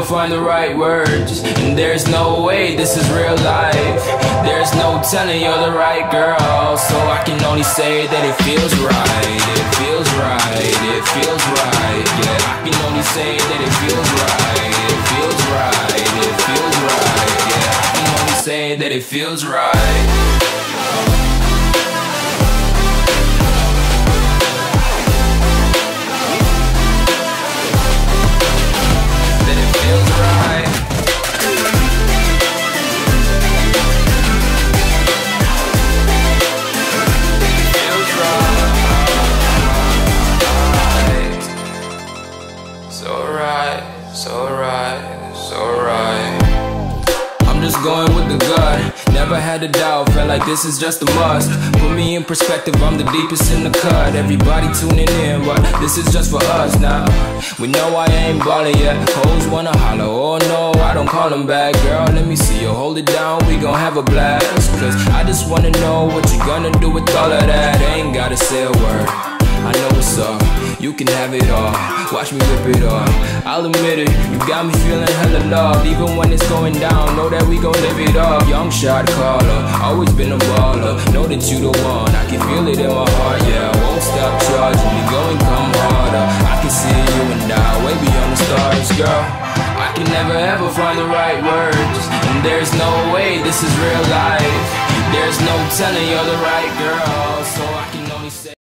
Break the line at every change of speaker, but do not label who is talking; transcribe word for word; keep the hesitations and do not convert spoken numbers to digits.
find the right words, and there's no way this is real life. There's no telling you're the right girl, so I can only say that it feels right. It feels right, it feels right, yeah. I can only say that it feels right. It feels right, it feels right, yeah. I can only say that it feels right. Just going with the gut, never had a doubt, felt like this is just a must. Put me in perspective, I'm the deepest in the cut. Everybody tuning in, but this is just for us now. We know I ain't ballin' yet, hoes wanna holler, oh no, I don't call them back. Girl, let me see you hold it down, we gon' have a blast. Cause I just wanna know what you gonna do with all of that. Ain't gotta say a word, I know what's up, you can have it all. Watch me rip it off, I'll admit it, you got me feeling hella love. Even when it's going down, know that we gon' live it up. Young shot caller, always been a baller. Know that you the one, I can feel it in my heart, yeah. I won't stop charging, we go and come harder. I can see you and I, way beyond the stars, girl. I can never ever find the right words, and there's no way this is real life. There's no telling you're the right girl.